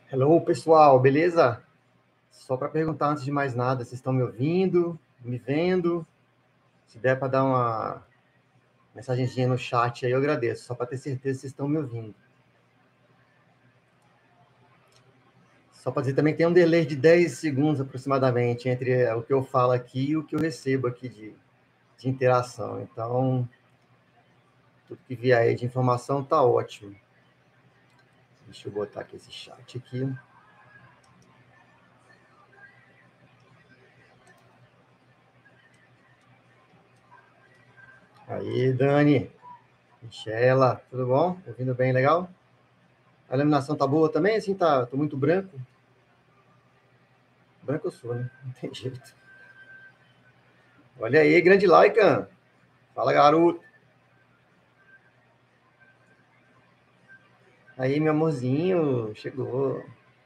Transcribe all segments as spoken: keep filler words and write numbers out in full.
Hello, pessoal, beleza? Só para perguntar antes de mais nada, vocês estão me ouvindo, me vendo? Se der para dar uma mensagenzinha no chat aí, eu agradeço, só para ter certeza que vocês estão me ouvindo. Só para dizer também que tem um delay de dez segundos aproximadamente entre o que eu falo aqui e o que eu recebo aqui de, de interação. Então, tudo que vier aí de informação tá ótimo. Deixa eu botar aqui esse chat aqui. Aí, Dani, Michela, tudo bom? Ouvindo bem, legal? A iluminação tá boa também? Assim, tá, tô muito branco? Branco eu sou, né? Não tem jeito. Olha aí, grande Laika. Fala, garoto. Aí, meu amorzinho, chegou.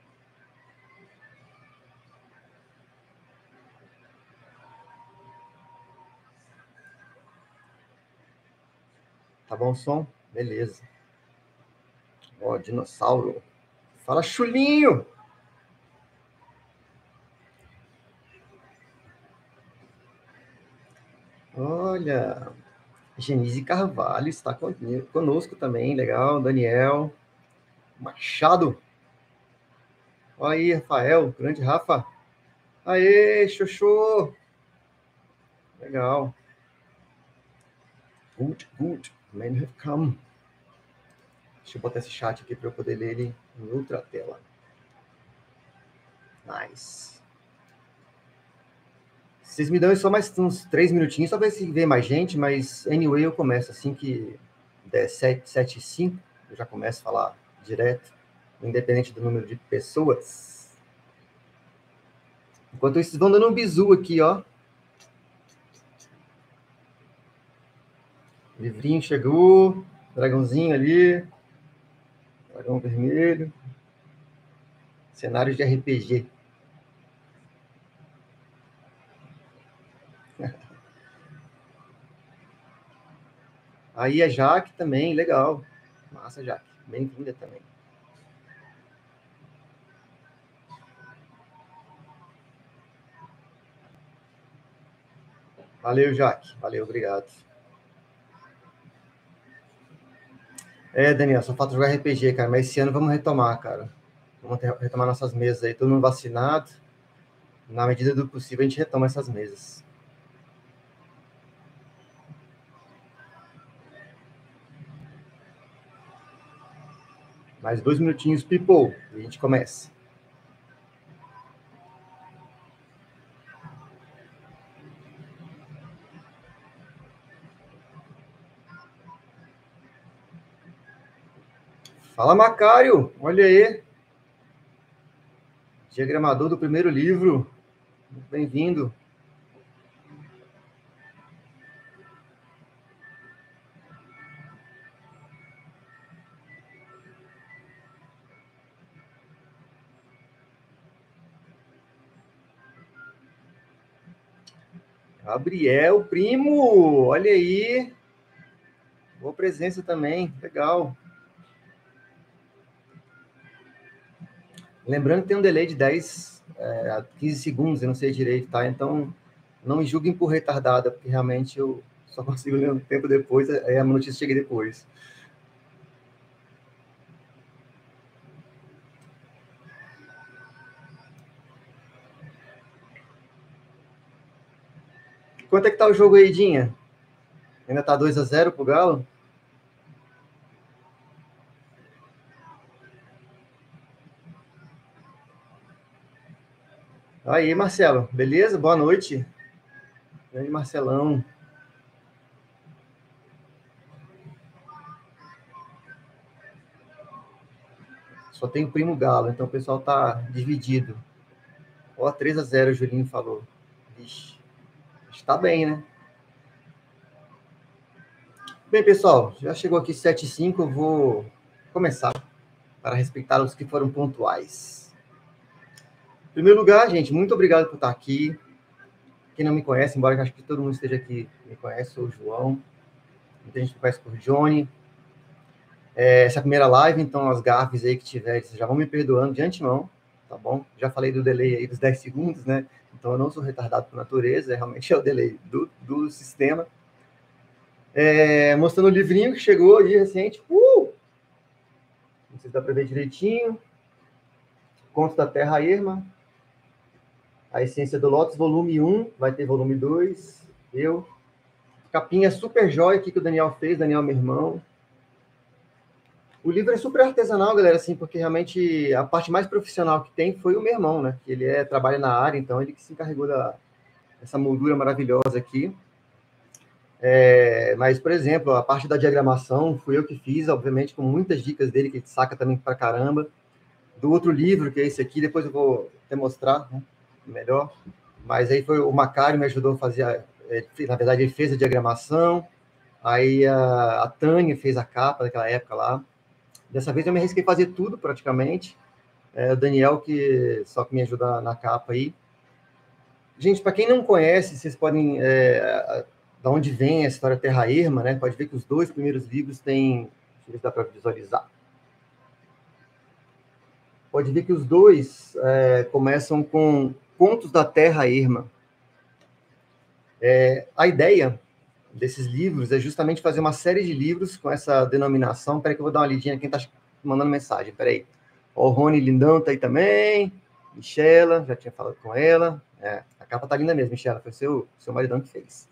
Tá bom o som? Beleza. Ó, dinossauro. Fala, chulinho. Olha, Genise Carvalho está conosco também, legal. Daniel Machado. Olha aí, Rafael, grande Rafa. Aê, Xoxô. Legal. Good, good. Men have come. Deixa eu botar esse chat aqui para eu poder ler ele em outra tela. Nice. Vocês me dão só mais uns três minutinhos, só ver se vê mais gente, mas anyway eu começo assim que der sete, sete e cinco, eu já começo a falar direto, independente do número de pessoas. Enquanto isso, vocês vão dando um bizu aqui, ó. Livrinho chegou, dragãozinho ali, dragão vermelho, cenário de R P G. Aí a Jaque também, legal. Massa, Jaque. Bem-vinda também. Valeu, Jaque. Valeu, obrigado. É, Daniel, só falta jogar R P G, cara, mas esse ano vamos retomar, cara. Vamos retomar nossas mesas aí, todo mundo vacinado. Na medida do possível, a gente retoma essas mesas. Mais dois minutinhos, people, e a gente começa. Fala, Macário, olha aí. Diagramador do primeiro livro. Bem-vindo. Gabriel, primo, olha aí. Boa presença também, legal. Lembrando que tem um delay de dez a quinze segundos, eu não sei direito, tá? Então, não me julguem por retardada, porque realmente eu só consigo ler um tempo depois, aí a notícia chega depois. Quanto é que tá o jogo aí, Dinha? Ainda tá dois a zero pro Galo? Aí, Marcelo, beleza? Boa noite. Grande Marcelão. Só tem o primo Galo, então o pessoal tá dividido. Ó, três a zero, o Julinho falou. Vixe, está bem, né? Bem, pessoal, já chegou aqui sete e cinco, eu vou começar para respeitar os que foram pontuais. Em primeiro lugar, gente, muito obrigado por estar aqui. Quem não me conhece, embora eu acho que todo mundo esteja aqui me conhece, sou o João. Muita gente me conhece por Johnny. É, essa primeira live, então as gafes aí que tiver, vocês já vão me perdoando de antemão, tá bom? Já falei do delay aí dos dez segundos, né? Então eu não sou retardado por natureza, é realmente é o delay do, do sistema. É, mostrando o livrinho que chegou aí recente. Uh! Não sei se dá para ver direitinho. Contos da Terra Irma. A Essência do Lótus, volume um. Vai ter volume dois. Eu. Capinha super jóia aqui que o Daniel fez. Daniel, meu irmão. O livro é super artesanal, galera, assim, porque realmente a parte mais profissional que tem foi o meu irmão, né? Que ele é, trabalha na área, então ele que se encarregou da, dessa moldura maravilhosa aqui. É, mas, por exemplo, a parte da diagramação fui eu que fiz, obviamente, com muitas dicas dele, que ele saca também pra caramba. Do outro livro, que é esse aqui, depois eu vou até mostrar, né, melhor. Mas aí foi o Macário me ajudou a fazer, na verdade, ele fez a diagramação, aí a, a Tânia fez a capa daquela época lá. Dessa vez eu me arrisquei a fazer tudo, praticamente. É, o Daniel, que só que me ajuda na, na capa aí. Gente, para quem não conhece, vocês podem... É, da onde vem a história Terra Irma, né? Pode ver que os dois primeiros livros têm... Deixa eu ver se dá para visualizar. Pode ver que os dois é, começam com Contos da Terra Irma. É, a ideia desses livros é justamente fazer uma série de livros com essa denominação. Espera que eu vou dar uma lidinha quem está mandando mensagem. Espera aí. O Rony Lindão está aí também. Michela, já tinha falado com ela. É, a capa tá linda mesmo, Michela. Foi seu, seu maridão que fez.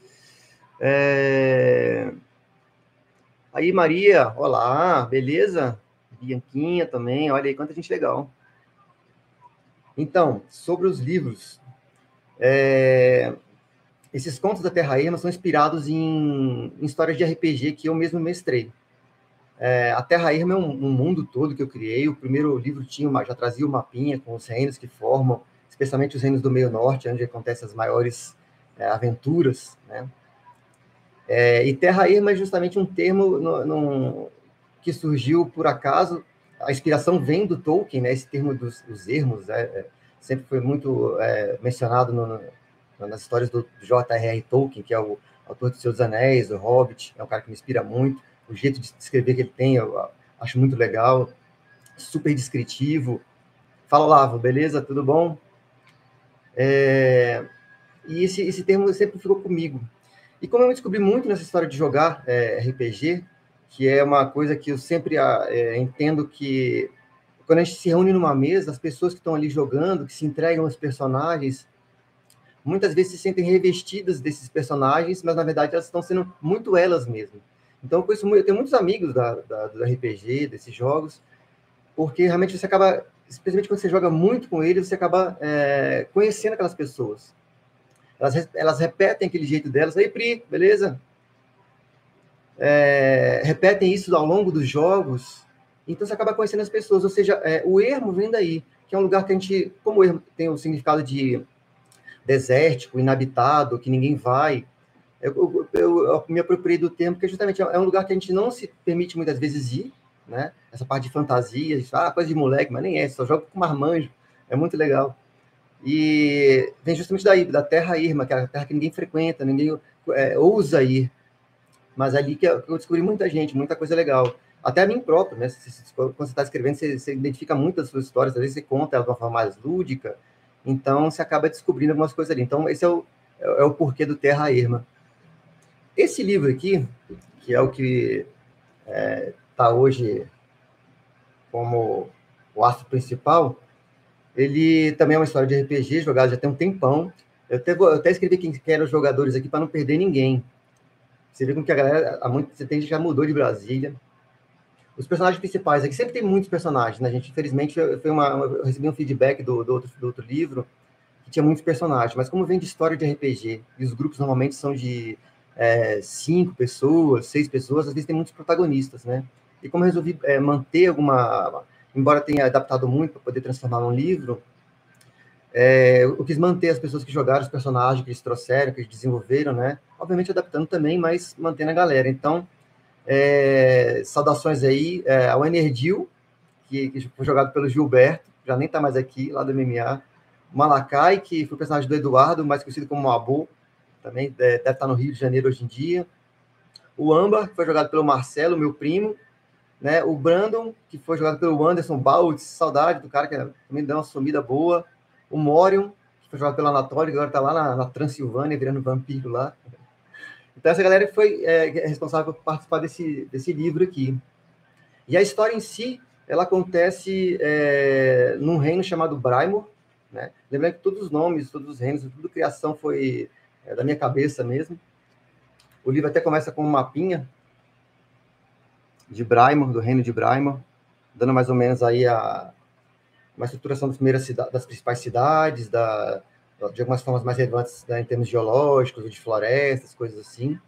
É... Aí, Maria, olá, beleza? Bianquinha também, olha aí, quanta gente legal. Então, sobre os livros, é... esses contos da Terra Irma são inspirados em, em histórias de R P G que eu mesmo mestrei. É... A Terra Irma é um, um mundo todo que eu criei. O primeiro livro tinha uma, já trazia o mapinha com os reinos que formam, especialmente os reinos do Meio Norte, onde acontecem as maiores é, aventuras, né? É, e Terra Irma é justamente um termo no, no, que surgiu por acaso. A inspiração vem do Tolkien, né? Esse termo dos, dos ermos é, é, sempre foi muito é, mencionado no, no, nas histórias do J R R Tolkien, que é o autor do Senhor dos Anéis, o Hobbit, é um cara que me inspira muito. O jeito de escrever que ele tem, eu acho muito legal, super descritivo. Fala, Olavo, beleza? Tudo bom? É, e esse, esse termo sempre ficou comigo. E como eu me descobri muito nessa história de jogar é, R P G, que é uma coisa que eu sempre é, entendo que quando a gente se reúne numa mesa, as pessoas que estão ali jogando, que se entregam aos personagens, muitas vezes se sentem revestidas desses personagens, mas na verdade elas estão sendo muito elas mesmas. Então, por isso, eu tenho muitos amigos da, da, do R P G, desses jogos, porque realmente você acaba, especialmente quando você joga muito com eles, você acaba é, conhecendo aquelas pessoas. Elas, elas repetem aquele jeito delas. Aí, Pri, beleza? É, repetem isso ao longo dos jogos. Então, você acaba conhecendo as pessoas. Ou seja, é, o ermo vem daí, que é um lugar que a gente... Como o ermo tem o significado de desértico, inabitado, que ninguém vai. Eu, eu, eu me apropriei do termo, porque justamente é um lugar que a gente não se permite muitas vezes ir, né? Essa parte de fantasia, de, ah, coisa de moleque, mas nem é, só joga com marmanjo. É muito legal. E vem justamente daí, da Terra Irma, que é a terra que ninguém frequenta, ninguém é, ousa ir. Mas ali que eu descobri muita gente, muita coisa legal. Até a mim próprio, né? Quando você está escrevendo, você, você identifica muitas suas histórias, às vezes você conta elas de uma forma mais lúdica, então você acaba descobrindo algumas coisas ali. Então, esse é o, é o porquê do Terra Irma. Esse livro aqui, que é o que está é, hoje como o arco principal, ele também é uma história de R P G, jogado já tem um tempão. Eu até, vou, eu até escrevi quem que eram os jogadores aqui para não perder ninguém. Você vê como que a galera, há muito tempo já mudou de Brasília. Os personagens principais aqui, sempre tem muitos personagens, né, gente? Infelizmente, foi uma, eu recebi um feedback do, do, outro, do outro livro, que tinha muitos personagens, mas como vem de história de R P G, e os grupos normalmente são de é, cinco pessoas, seis pessoas, às vezes tem muitos protagonistas, né? E como eu resolvi é, manter alguma... Embora tenha adaptado muito para poder transformar num livro, é, eu quis manter as pessoas que jogaram, os personagens que eles trouxeram, que eles desenvolveram, né? Obviamente adaptando também, mas mantendo a galera. Então, é, saudações aí é, ao Enerdil, que, que foi jogado pelo Gilberto, já nem está mais aqui, lá do M M A. O Malakai, que foi o personagem do Eduardo, mais conhecido como Mabu, também deve estar no Rio de Janeiro hoje em dia. O Âmbar, que foi jogado pelo Marcelo, meu primo. né? O Brandon, que foi jogado pelo Anderson Baltz, saudade do cara, que também deu uma sumida boa. O Morion, que foi jogado pelo Anatoly, que agora está lá na, na Transilvânia, virando vampiro lá. Então, essa galera foi é, responsável por participar desse, desse livro aqui. E a história em si, ela acontece é, num reino chamado Braimor, né? Lembrando que todos os nomes, todos os reinos, tudo criação foi é, da minha cabeça mesmo. O livro até começa com um mapinha de Braimor, do reino de Braimor, dando mais ou menos aí a uma estruturação das primeiras cidades, das principais cidades, da, de algumas formas mais relevantes, né, em termos geológicos, de florestas, coisas assim.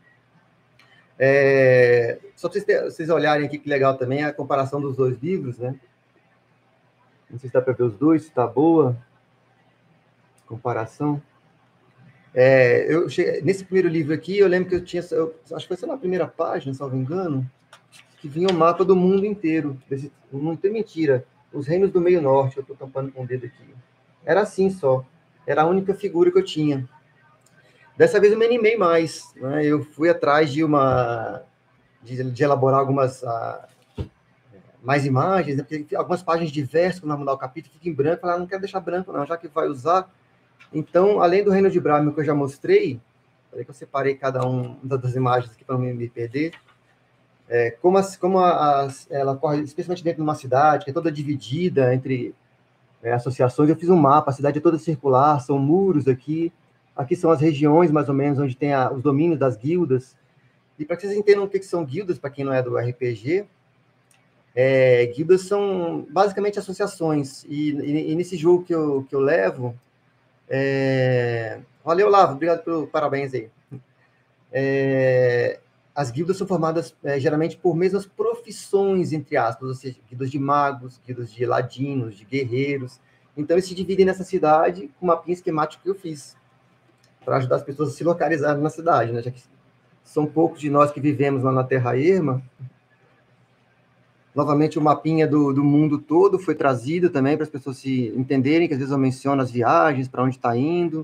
É, só para vocês, vocês olharem aqui, que legal também, a comparação dos dois livros, né? Não sei se dá para ver os dois, se está boa comparação. É, eu cheguei, nesse primeiro livro aqui, eu lembro que eu tinha, eu, acho que foi só na primeira página, se não me engano, que vinha o mapa do mundo inteiro. Desse, não tem mentira. Os reinos do meio norte, eu estou tampando com o dedo aqui. Era assim só. Era a única figura que eu tinha. Dessa vez eu me animei mais, né? Eu fui atrás de uma... de, de elaborar algumas... Uh, mais imagens, né? Porque algumas páginas diversas, quando mudar o capítulo, fica em branco. Eu falei, ah, não quero deixar branco não, já que vai usar. Então, além do reino de Braimor que eu já mostrei, peraí que eu separei cada uma das imagens aqui para não me perder, é, como, as, como a, as, ela corre, especialmente dentro de uma cidade, que é toda dividida entre é, associações, eu fiz um mapa, a cidade é toda circular, são muros aqui, aqui são as regiões, mais ou menos, onde tem a, os domínios das guildas, e para que vocês entendam o que são guildas, para quem não é do R P G, é, guildas são basicamente associações, e, e, e nesse jogo que eu, que eu levo, é... valeu, Lavo, obrigado pelo parabéns aí. É... As guildas são formadas é, geralmente por mesmas profissões, entre aspas, ou seja, guildas de magos, guildas de ladinos, de guerreiros. Então, eles se dividem nessa cidade com uma mapinha esquemático que eu fiz, para ajudar as pessoas a se localizarem na cidade, né? Já que são poucos de nós que vivemos lá na Terra Erma. Novamente, o mapinha do, do mundo todo foi trazido também para as pessoas se entenderem, que às vezes eu menciono as viagens, para onde está indo.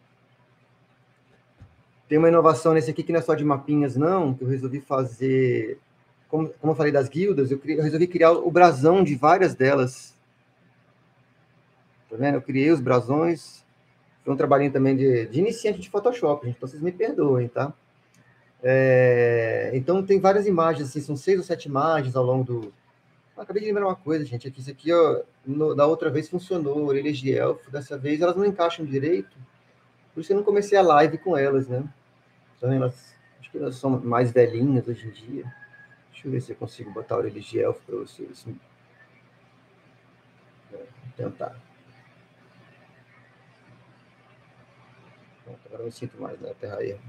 Tem uma inovação nesse aqui que não é só de mapinhas, não, que eu resolvi fazer, como, como eu falei das guildas, eu, criei, eu resolvi criar o brasão de várias delas. Tá vendo? Eu criei os brasões, foi um trabalhinho também de, de iniciante de Photoshop, gente, então vocês me perdoem, tá? É, então tem várias imagens, assim, são seis ou sete imagens ao longo do... Ah, acabei de lembrar uma coisa, gente, aqui, isso aqui, ó, no, da outra vez funcionou, orelhas de elfo, dessa vez elas não encaixam direito, por isso que eu não comecei a live com elas, né? Então, elas, acho que elas são mais velhinhas hoje em dia. Deixa eu ver se eu consigo botar a orelha de elfo para vocês. Vou tentar. Pronto, agora eu me sinto mais na Terra Erma.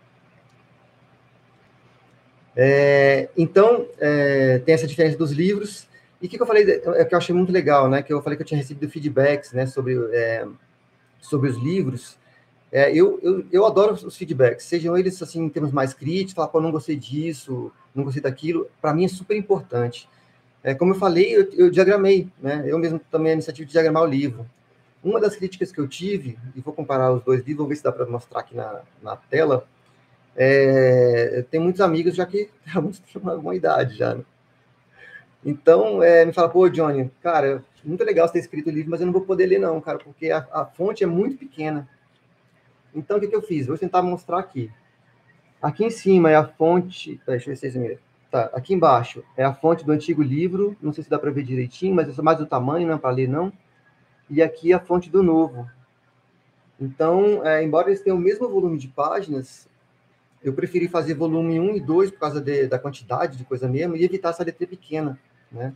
É, então, é, tem essa diferença dos livros. E o que, que eu falei, é que eu achei muito legal, né? Que eu falei que eu tinha recebido feedbacks, né, sobre, é, sobre os livros. É, eu, eu, eu adoro os feedbacks, sejam eles assim, em termos mais críticos, falar, pô, não gostei disso, não gostei daquilo, para mim é super importante. É, como eu falei, eu, eu diagramei, né? Eu mesmo tomei a iniciativa de diagramar o livro. Uma das críticas que eu tive, e vou comparar os dois livros, vou ver se dá para mostrar aqui na, na tela, é, tem muitos amigos já que têm alguma idade já, né? Então, é, me fala, pô, Johnny, cara, muito legal você ter escrito o livro, mas eu não vou poder ler não, cara, porque a, a fonte é muito pequena. Então, o que, que eu fiz? Vou tentar mostrar aqui. Aqui em cima é a fonte... Deixa eu ver se vocês viram. Tá, aqui embaixo é a fonte do antigo livro. Não sei se dá para ver direitinho, mas é mais do tamanho, não é para ler, não. E aqui é a fonte do novo. Então, é, embora eles tenham o mesmo volume de páginas, eu preferi fazer volume um e dois por causa de, da quantidade de coisa mesmo e evitar essa letra pequena, né?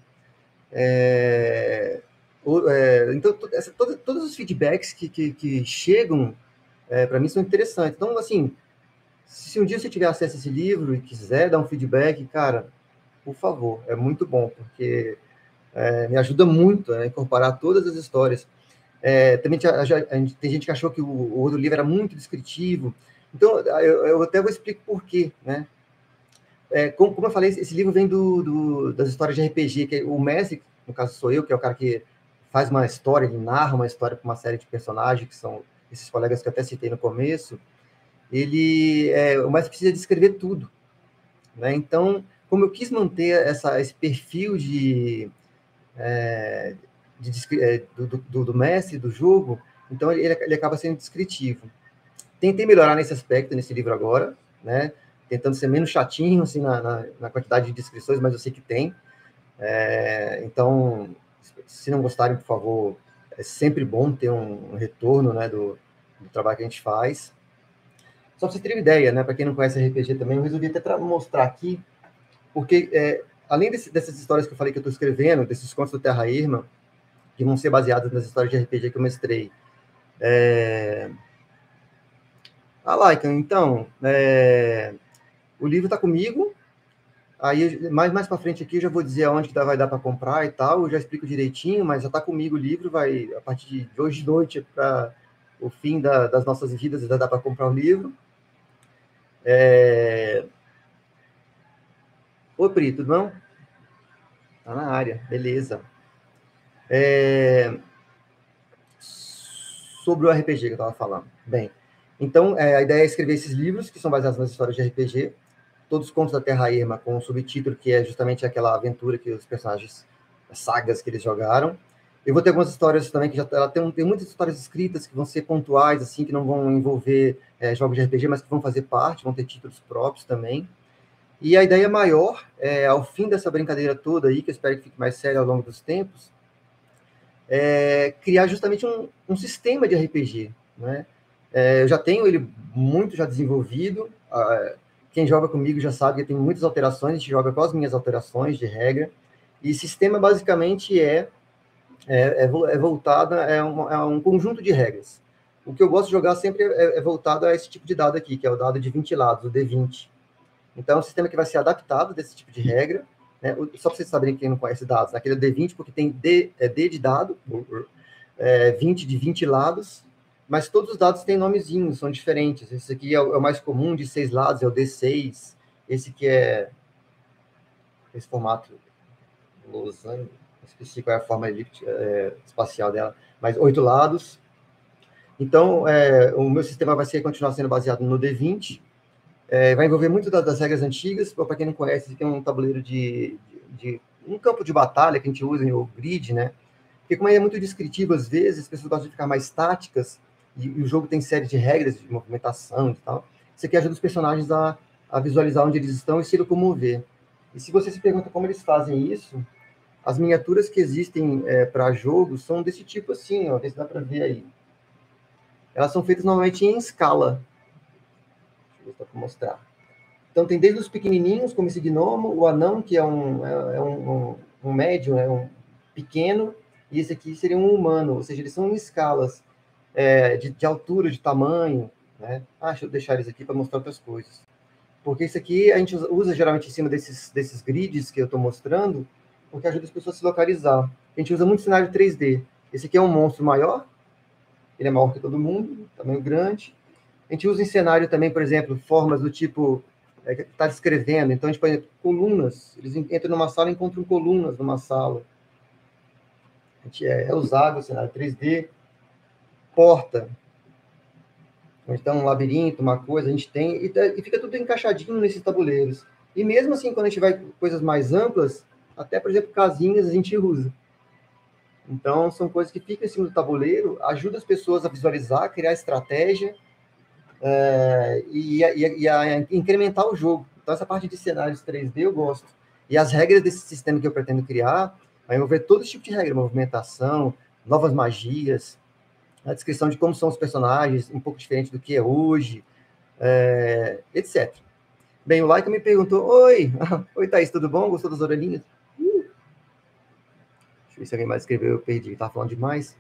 É, é, então, essa, todo, todos os feedbacks que, que, que chegam é, para mim são interessantes. Então, assim, se um dia você tiver acesso a esse livro e quiser dar um feedback, cara, por favor, é muito bom, porque é, me ajuda muito a incorporar todas as histórias. É, também já, já, tem gente que achou que o, o outro livro era muito descritivo, então eu, eu até vou explicar por quê, né? É, como, como eu falei, esse livro vem do, do, das histórias de R P G, que é o mestre, no caso sou eu, que é o cara que faz uma história, ele narra uma história com uma série de personagens, que são esses colegas que eu até citei no começo, ele, é, o mestre precisa descrever tudo, né? Então, como eu quis manter essa, esse perfil de, é, de, de do, do, do mestre do jogo, então ele, ele acaba sendo descritivo. Tentei melhorar nesse aspecto, nesse livro agora, né? Tentando ser menos chatinho, assim, na, na, na quantidade de descrições, mas eu sei que tem. É, então, se não gostarem, por favor, é sempre bom ter um, um retorno, né, do, do trabalho que a gente faz. Só para você ter uma ideia, né, para quem não conhece R P G também, eu resolvi até mostrar aqui, porque é, além desse, dessas histórias que eu falei que eu estou escrevendo, desses contos do Terra Irma, que vão ser baseados nas histórias de R P G que eu mestrei, é... Ah, Laika, então, é... o livro está comigo, aí mais, mais para frente aqui eu já vou dizer aonde que vai dar para comprar e tal, eu já explico direitinho, mas já está comigo o livro, vai a partir de hoje de noite para o fim da, das nossas vidas, já dá para comprar o livro. É... Oi, Pri, tudo bom? Tá na área, beleza. É... Sobre o R P G que eu estava falando. Bem, então é, a ideia é escrever esses livros que são baseados nas histórias de R P G, todos os contos da Terra Irma, com um subtítulo que é justamente aquela aventura que os personagens, as sagas que eles jogaram. Eu vou ter algumas histórias também que já ela tem, tem muitas histórias escritas que vão ser pontuais, assim, que não vão envolver é, jogos de R P G, mas que vão fazer parte, vão ter títulos próprios também. E a ideia maior, é, ao fim dessa brincadeira toda aí, que eu espero que fique mais séria ao longo dos tempos, é criar justamente um, um sistema de R P G, né? É, eu já tenho ele muito já desenvolvido, uh, quem joga comigo já sabe que tem muitas alterações, a gente joga com as minhas alterações de regra, e sistema basicamente é, é, é voltado, é um, é um conjunto de regras. O que eu gosto de jogar sempre é, é voltado a esse tipo de dado aqui, que é o dado de vinte lados, o D vinte. Então, é um sistema que vai ser adaptado desse tipo de regra, né? Só para vocês saberem, quem não conhece dados, aquele é o D vinte, porque tem D, é D de dado, é, vinte de vinte lados, mas todos os dados têm nomezinhos, são diferentes. Esse aqui é o, é o mais comum, de seis lados, é o D seis. Esse que é esse formato losango, esqueci qual é a forma é, espacial dela, mas oito lados. Então, é, o meu sistema vai ser, continuar sendo baseado no D vinte, é, vai envolver muito das, das regras antigas. Para quem não conhece, tem um tabuleiro de, de, de um campo de batalha que a gente usa em o grid, né? Porque como é muito descritivo, às vezes, as pessoas gostam de ficar mais táticas, e, e o jogo tem série de regras de movimentação e tal. Isso aqui ajuda os personagens a, a visualizar onde eles estão e se locomover. E se você se pergunta como eles fazem isso, as miniaturas que existem é, para jogos são desse tipo assim, ó, vê se dá para ver aí. Elas são feitas normalmente em escala. Deixa eu ver se dá para mostrar. Então tem desde os pequenininhos, como esse gnomo, o anão, que é um, é, é um, um, um médio, é um pequeno, e esse aqui seria um humano, ou seja, eles são em escalas é, de, de altura, de tamanho, né? Ah, deixa eu deixar eles aqui para mostrar outras coisas. Porque isso aqui a gente usa, usa geralmente em cima desses, desses grids que eu estou mostrando, porque ajuda as pessoas a se localizar. A gente usa muito cenário três D. Esse aqui é um monstro maior, ele é maior que todo mundo, tamanho grande. A gente usa em cenário também, por exemplo, formas do tipo é, que está descrevendo. Então, a gente põe colunas. Eles entram numa sala e encontram colunas numa sala. A gente é, é usado o cenário três D. Porta. Então, um labirinto, uma coisa, a gente tem. E, e fica tudo encaixadinho nesses tabuleiros. E mesmo assim, quando a gente vai com coisas mais amplas, até, por exemplo, casinhas a gente usa. Então, são coisas que ficam em cima do tabuleiro, ajuda as pessoas a visualizar, criar estratégia, é, e, a, e a incrementar o jogo. Então, essa parte de cenários três D eu gosto. E as regras desse sistema que eu pretendo criar vai envolver todo tipo de regra, movimentação, novas magias, a descrição de como são os personagens, um pouco diferente do que é hoje, é, etcétera. Bem, o Laika me perguntou, oi, oi Thaís, tudo bom? Gostou das orelhinhas? Uh. Deixa eu ver se alguém mais escreveu, eu perdi, estava falando demais.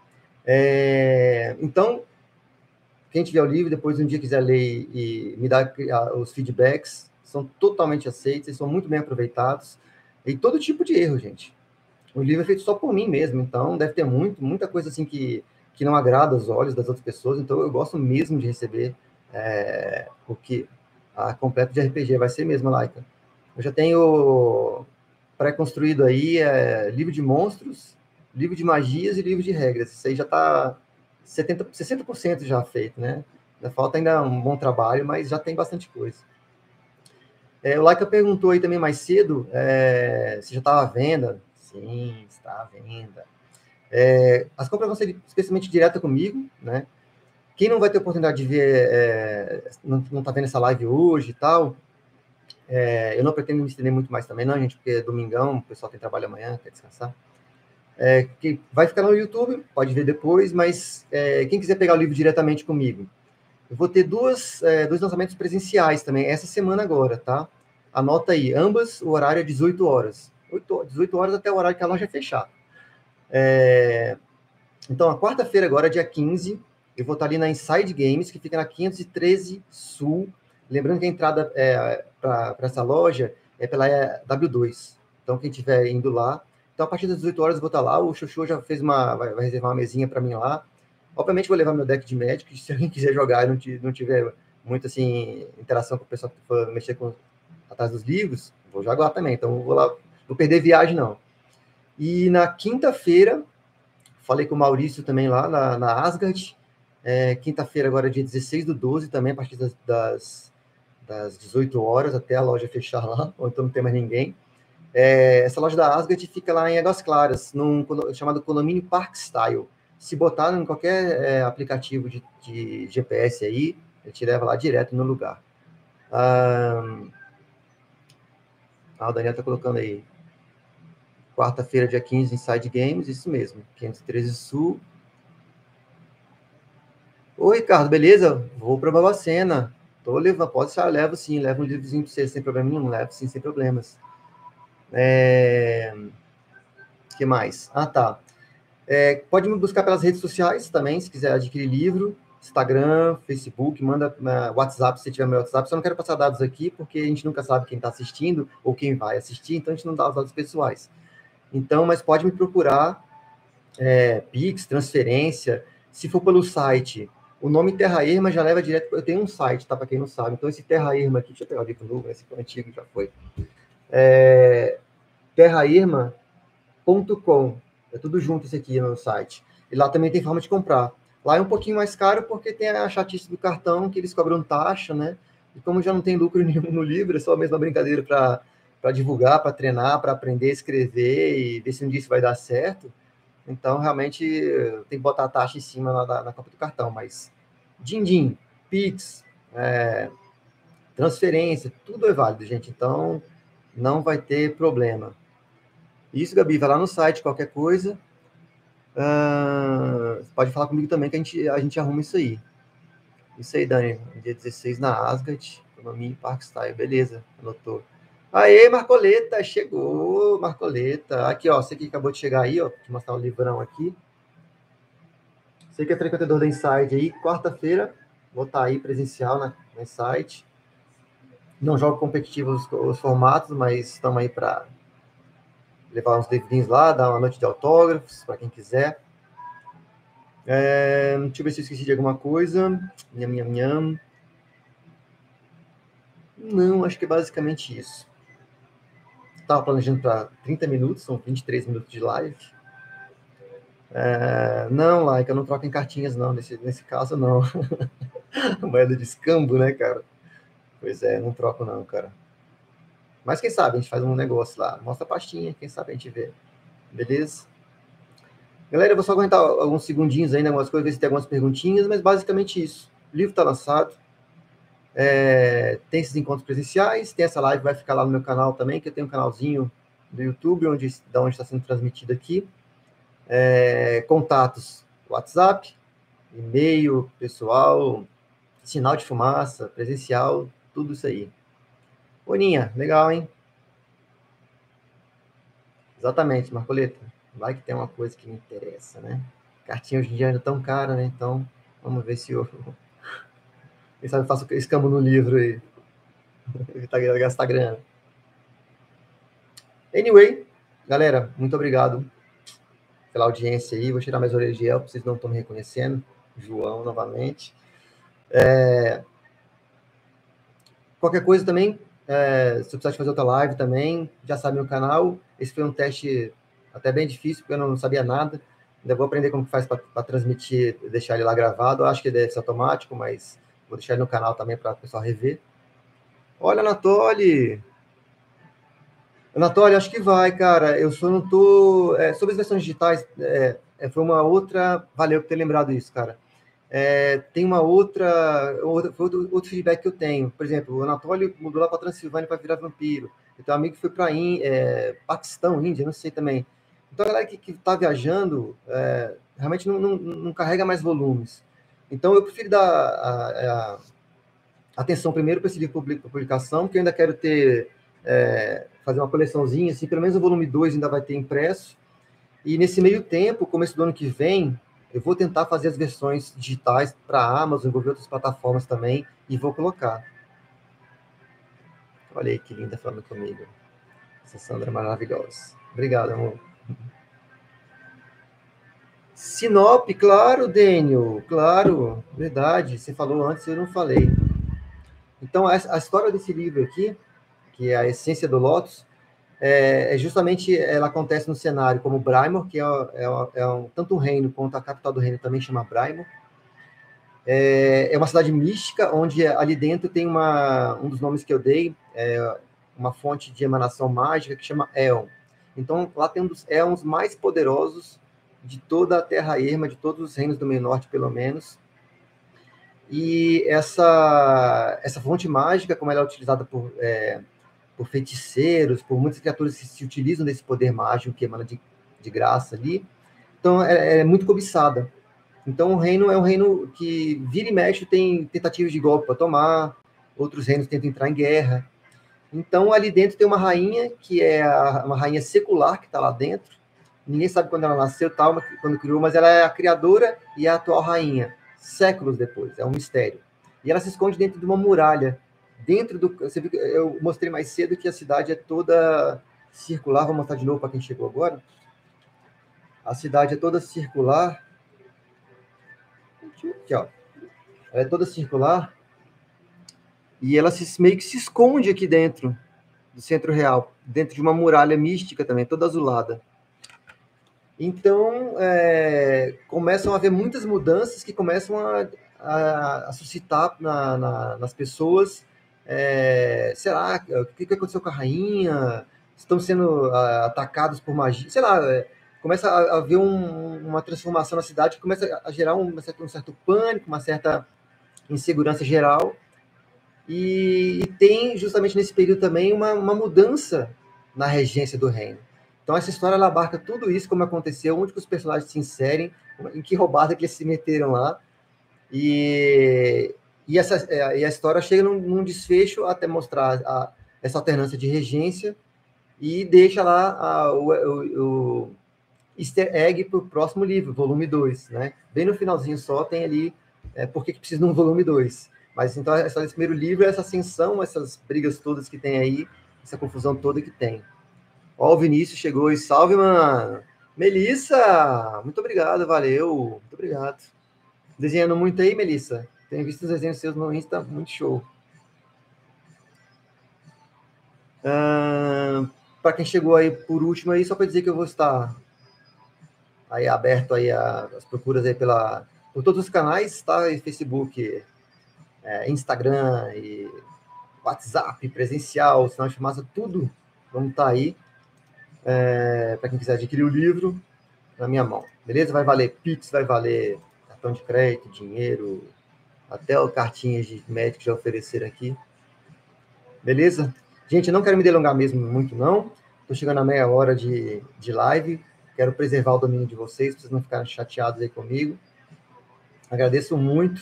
É, então, quem tiver o livro, depois um dia quiser ler e me dar os feedbacks, são totalmente aceitos, eles são muito bem aproveitados, e todo tipo de erro, gente. O livro é feito só por mim mesmo, então deve ter muito, muita coisa assim que, que não agrada aos olhos das outras pessoas, então eu gosto mesmo de receber é, o que a completo de R P G vai ser mesmo, Laika. Eu já tenho pré-construído aí é, livro de monstros, livro de magias e livro de regras. Isso aí já está setenta, sessenta por cento já feito, né? Ainda falta ainda um bom trabalho, mas já tem bastante coisa. É, o Laika perguntou aí também mais cedo é, se já estava à venda. Sim, está à venda. É, as compras vão ser especialmente direta comigo, né? Quem não vai ter oportunidade de ver, é, não está vendo essa live hoje e tal, é, eu não pretendo me estender muito mais também, não, gente, porque é domingão, o pessoal tem trabalho amanhã, quer descansar. É, que vai ficar no YouTube, pode ver depois, mas é, quem quiser pegar o livro diretamente comigo, eu vou ter duas, é, dois lançamentos presenciais também, essa semana agora, tá? Anota aí, ambas, o horário é dezoito horas. dezoito horas até o horário que a loja fechar. É, então, a quarta-feira agora, dia quinze, eu vou estar ali na Inside Games, que fica na quinhentos e treze Sul. Lembrando que a entrada é, para essa loja é pela W dois. Então, quem estiver indo lá. Então, a partir das dezoito horas eu vou estar lá. O Chuchu já fez uma. Vai, vai reservar uma mesinha para mim lá. Obviamente, vou levar meu deck de Magic. Se alguém quiser jogar e não, não tiver muita assim, interação com o pessoal que for mexer com, atrás dos livros, vou jogar também. Então, vou lá. Vou perder viagem, não. E na quinta-feira, falei com o Maurício também lá na, na Asgard. É, quinta-feira, agora, dia dezesseis do doze, também, a partir das, das, das dezoito horas, até a loja fechar lá, ou então não tem mais ninguém. É, essa loja da Asgard fica lá em Águas Claras, num chamado Condomínio Park Style. Se botar em qualquer é, aplicativo de, de G P S aí, ele te leva lá direto no lugar. Ah, ah o Daniel tá colocando aí. Quarta-feira, dia quinze, Inside Games, isso mesmo. quinhentos e treze Sul. Oi, Ricardo, beleza? Vou para Babacena. Tô levando, pode ser, levo sim, levo um livrozinho para você sem problema nenhum, levo sim, sem problemas. É... O que mais? Ah, tá. É, pode me buscar pelas redes sociais também, se quiser adquirir livro, Instagram, Facebook, manda na WhatsApp, se tiver meu WhatsApp. Só não quero passar dados aqui, porque a gente nunca sabe quem está assistindo ou quem vai assistir, então a gente não dá os dados pessoais. Então, mas pode me procurar, é, Pix, transferência, se for pelo site, o nome Terra Irma já leva direto, eu tenho um site, tá, para quem não sabe, então esse Terra Irma aqui, deixa eu pegar o livro novo, esse foi antigo, já foi, é, terra irma ponto com, é tudo junto esse aqui no site, e lá também tem forma de comprar, lá é um pouquinho mais caro, porque tem a chatice do cartão, que eles cobram taxa, né, e como já não tem lucro nenhum no livro, é só a mesma brincadeira para para divulgar, para treinar, para aprender a escrever e ver se um dia isso vai dar certo. Então, realmente, tem que botar a taxa em cima na, na, na compra do cartão, mas din-din, Pix, é, transferência, tudo é válido, gente. Então, não vai ter problema. Isso, Gabi, vai lá no site, qualquer coisa. Uh, pode falar comigo também que a gente, a gente arruma isso aí. Isso aí, Dani, dia dezesseis na Asgard, Economia e Park Style, beleza, anotou. Aê, Marcoleta, chegou, Marcoleta. Aqui, ó, você que acabou de chegar aí, ó, vou te mostrar o livrão aqui. Você que é frequentador da Inside aí, quarta-feira, vou estar aí presencial na, na Inside. Não jogo competitivo os, os formatos, mas estamos aí para levar uns livrinhos lá, dar uma noite de autógrafos, para quem quiser. É, deixa eu ver se eu esqueci de alguma coisa. Nham, nham, nham. Não, acho que é basicamente isso. Estava planejando para trinta minutos, são vinte e três minutos de live. É, não, like, eu não troco em cartinhas, não. Nesse, nesse caso, não. Moeda de escambo, né, cara? Pois é, não troco, não, cara. Mas quem sabe a gente faz um negócio lá. Mostra a pastinha, quem sabe a gente vê. Beleza? Galera, eu vou só aguentar alguns segundinhos ainda, algumas coisas, ver se tem algumas perguntinhas, mas basicamente isso. O livro está lançado. É, tem esses encontros presenciais, tem essa live, vai ficar lá no meu canal também, que eu tenho um canalzinho do YouTube, onde, da onde está sendo transmitido aqui. É, contatos, WhatsApp, e-mail, pessoal, sinal de fumaça, presencial, tudo isso aí. Boninha, legal, hein? Exatamente, Marcoleta. Vai que tem uma coisa que me interessa, né? Cartinha hoje em dia ainda tão cara, né? Então, vamos ver se eu... Quem sabe eu faço escambo no livro aí. Gastar grana. Anyway, galera, muito obrigado pela audiência aí. Vou tirar mais orelhas de gel, vocês não estão me reconhecendo. João, novamente. É... Qualquer coisa também, é... se eu precisar de fazer outra live também, já sabe meu canal. Esse foi um teste até bem difícil, porque eu não sabia nada. Ainda vou aprender como que faz para transmitir, deixar ele lá gravado. Eu acho que deve ser automático, mas vou deixar ele no canal também para o pessoal rever. Olha, Anatoly. Anatoly, acho que vai, cara. Eu só não tô... É, sobre as versões digitais, é, é, foi uma outra... Valeu por ter lembrado isso, cara. É, tem uma outra, outra foi outro, outro feedback que eu tenho. Por exemplo, o Anatoly mudou lá para Transilvânia para virar vampiro. Então, um amigo que foi para é, Paquistão, Índia, não sei também. Então, a galera que está viajando é, realmente não, não, não carrega mais volumes. Então, eu prefiro dar a, a, atenção primeiro para esse livro de publicação, porque eu ainda quero ter, é, fazer uma coleçãozinha, assim, pelo menos o volume dois ainda vai ter impresso. E nesse meio tempo, começo do ano que vem, eu vou tentar fazer as versões digitais para a Amazon, envolver outras plataformas também, e vou colocar. Olha aí que linda falando comigo. Essa Sandra é maravilhosa. Obrigado, amor. Sinop, claro, Daniel, claro, verdade. Você falou antes, eu não falei. Então, a história desse livro aqui, que é a Essência do Lotus, é, é justamente, ela acontece no cenário como Braimor, que é, é, é um, tanto um reino quanto a capital do reino também chama Braimor. É, é uma cidade mística, onde ali dentro tem uma, um dos nomes que eu dei, é uma fonte de emanação mágica que chama Éon. Então, lá tem um dos éons mais poderosos de toda a Terra Erma, de todos os reinos do Meio Norte, pelo menos. E essa, essa fonte mágica, como ela é utilizada por, é, por feiticeiros, por muitas criaturas que se utilizam desse poder mágico que emana de, de graça ali, então é, é muito cobiçada. Então, o reino é um reino que vira e mexe, tem tentativas de golpe para tomar, outros reinos tentam entrar em guerra. Então, ali dentro tem uma rainha, que é a, uma rainha secular que está lá dentro. Ninguém sabe quando ela nasceu, tal, quando criou, mas ela é a criadora e a atual rainha, séculos depois, é um mistério. E ela se esconde dentro de uma muralha. Dentro do. Você viu que eu mostrei mais cedo que a cidade é toda circular. Vou mostrar de novo para quem chegou agora. A cidade é toda circular. Aqui, ó. Ela é toda circular e ela se, meio que se esconde aqui dentro do Centro Real, dentro de uma muralha mística também, toda azulada. Então, é, começam a haver muitas mudanças que começam a, a, a suscitar na, na, nas pessoas, é, será, o que, que aconteceu com a rainha? Estão sendo a, atacados por magia? Sei lá, é, começa a haver um, uma transformação na cidade que começa a gerar um, um certo pânico, uma certa insegurança geral. E, e tem justamente nesse período também uma, uma mudança na regência do reino. Então essa história ela abarca tudo isso, como aconteceu, onde que os personagens se inserem, em que roubada que eles se meteram lá. E, e, essa, e a história chega num, num desfecho até mostrar a, essa alternância de regência e deixa lá a, o, o, o easter egg para o próximo livro, volume dois. Né? Bem no finalzinho só tem ali é, por que precisa de um volume dois. Mas então a história desse primeiro livro é essa ascensão, essas brigas todas que tem aí, essa confusão toda que tem. Ó, o Vinícius chegou e salve, mano. Melissa, muito obrigado, valeu. Muito obrigado. Desenhando muito aí, Melissa? Tenho visto os desenhos seus no Insta, muito show. Ah, para quem chegou aí por último aí, só para dizer que eu vou estar aí aberto aí a, as procuras aí pela, por todos os canais, tá? E Facebook, é, Instagram e WhatsApp, presencial, sinal de fumaça, tudo. Vamos estar aí. É, para quem quiser adquirir o livro, na minha mão. Beleza? Vai valer Pix, vai valer cartão de crédito, dinheiro, até o cartinhas de médico já ofereceram aqui. Beleza? Gente, eu não quero me delongar mesmo muito, não. Estou chegando a meia hora de, de live. Quero preservar o domínio de vocês, para vocês não ficarem chateados aí comigo. Agradeço muito.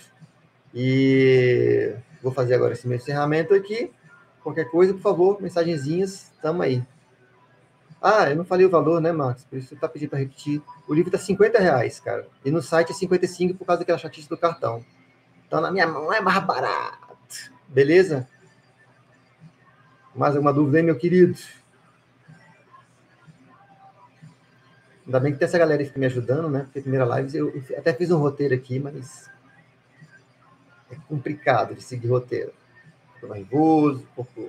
E vou fazer agora esse meu encerramento aqui. Qualquer coisa, por favor, mensagenzinhas, tamo aí. Ah, eu não falei o valor, né, Marcos? Por isso você está pedindo para repetir. O livro está cinquenta reais, cara. E no site é cinquenta e cinco por causa daquela chatice do cartão. Então, na minha mão é mais barato. Beleza? Mais alguma dúvida aí, meu querido? Ainda bem que tem essa galera que fica me ajudando, né? Porque a primeira live eu até fiz um roteiro aqui, mas é complicado de seguir roteiro. Estou nervoso, um pouco.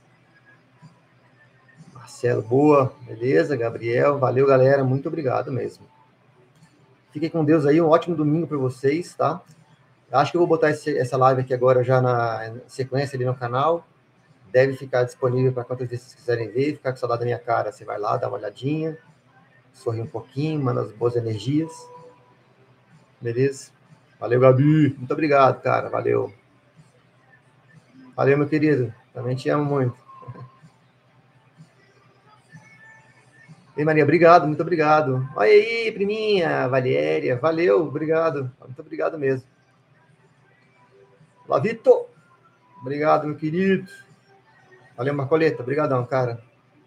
Marcelo, boa, beleza, Gabriel, valeu, galera, muito obrigado mesmo. Fiquem com Deus aí, um ótimo domingo para vocês, tá? Acho que eu vou botar esse, essa live aqui agora já na sequência ali no canal. deve ficar disponível para quantas vezes vocês quiserem ver. Ficar com saudade da minha cara, você vai lá, dá uma olhadinha, sorri um pouquinho, manda as boas energias. Beleza? Valeu, Gabi. Muito obrigado, cara. Valeu. Valeu, meu querido. Também te amo muito. Ei, Maria, obrigado, muito obrigado. Olha aí, priminha, Valéria. Valeu, obrigado. Muito obrigado mesmo. Lavito. Obrigado, meu querido. Valeu, Marcoleta. Obrigadão, cara.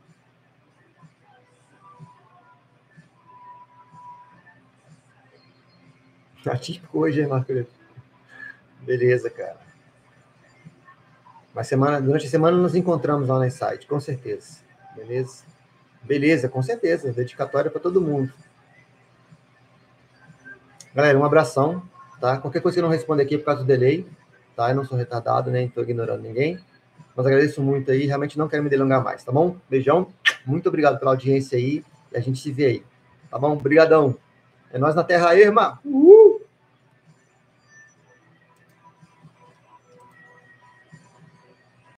Atípico hoje, hein, Marcoleta? Beleza, cara. Mas semana, durante a semana nos encontramos lá no site, com certeza. Beleza? Beleza, com certeza. Dedicatória para todo mundo. Galera, um abração, tá? Qualquer coisa que eu não respondo aqui é por causa do delay, tá? Eu não sou retardado, nem estou ignorando ninguém. Mas agradeço muito aí, realmente não quero me delongar mais, tá bom? Beijão, muito obrigado pela audiência aí, e a gente se vê aí, tá bom? Obrigadão. É nós na terra aí, irmã. Uhul!